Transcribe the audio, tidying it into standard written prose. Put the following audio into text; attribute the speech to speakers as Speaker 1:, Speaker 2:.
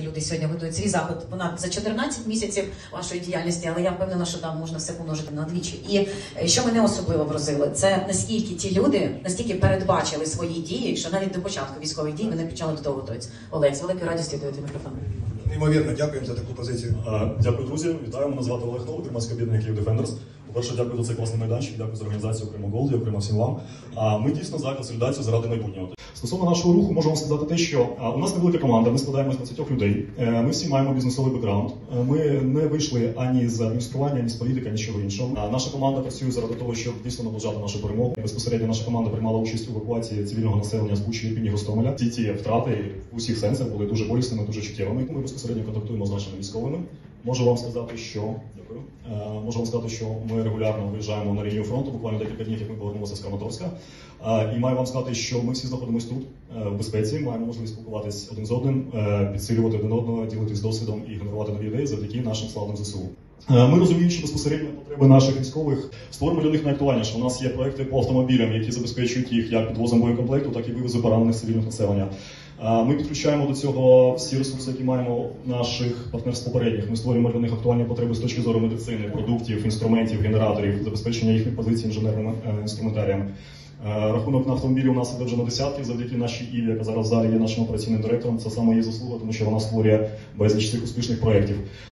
Speaker 1: люди сьогодні готують свій заход понад за 14 місяців вашої діяльності, але я впевнена, що там можна все помножити на двічі. І що мене особливо вразило, це наскільки ті люди настільки передбачили свої дії, що навіть до початку військових дій вони почали до того готуватися. Олег, з великою радістю даєте мікрофон.
Speaker 2: Неймовірно, дякуємо за таку позицію.
Speaker 3: Дякую, друзі. Вітаю, мене звати Олег Новик, громадське об'єднання Київ Defenders. По-перше, дякую за цей класний майданчик, дякую за організацію окремо Голді, окремо всім вам. Ми дійсно за консолідацію заради майбутнього. Стосовно нашого руху, можу вам сказати те, що у нас невелика команда, ми складаємося з 20 людей. Ми всі маємо бізнесовий бекграунд. Ми не вийшли ані з адміністрування, ані з політики, ані з чого іншого. Наша команда працює заради того, щоб дійсно наближати нашу перемогу. Безпосередньо наша команда приймала участь у евакуації цивільного населення з Бучі, Ірпіні, Гостомеля. Ці втрати в усіх сенсах були дуже болісними, дуже чуттєвими. Ми безпосередньо контактуємо з нашими військовими. Можу вам сказати, що ми регулярно виїжджаємо на лінію фронту, буквально декілька днів, як ми повернулися з Краматорська. І маю вам сказати, що ми всі знаходимося тут, в безпеці, маємо можливість спілкуватись один з одним, підсилювати один одного, ділитись досвідом і генерувати нові ідеї завдяки нашим славним ЗСУ. Ми розуміючи безпосередньо потреби наших військових, створимо для них найактуальніше. У нас є проекти по автомобілям, які забезпечують їх як підвозом боєкомплекту, так і вивозу поранених цивільних населення. Ми підключаємо до цього всі ресурси, які маємо наших партнерств попередніх. Ми створюємо для них актуальні потреби з точки зору медицини, продуктів, інструментів, генераторів, забезпечення їхніх позицій інженерним інструментарієм. Рахунок на автомобілі у нас іде вже на десятки, завдяки нашій Іві, яка зараз в залі є нашим операційним директором. Це саме її заслуга, тому що вона створює безліч цих успішних проєктів.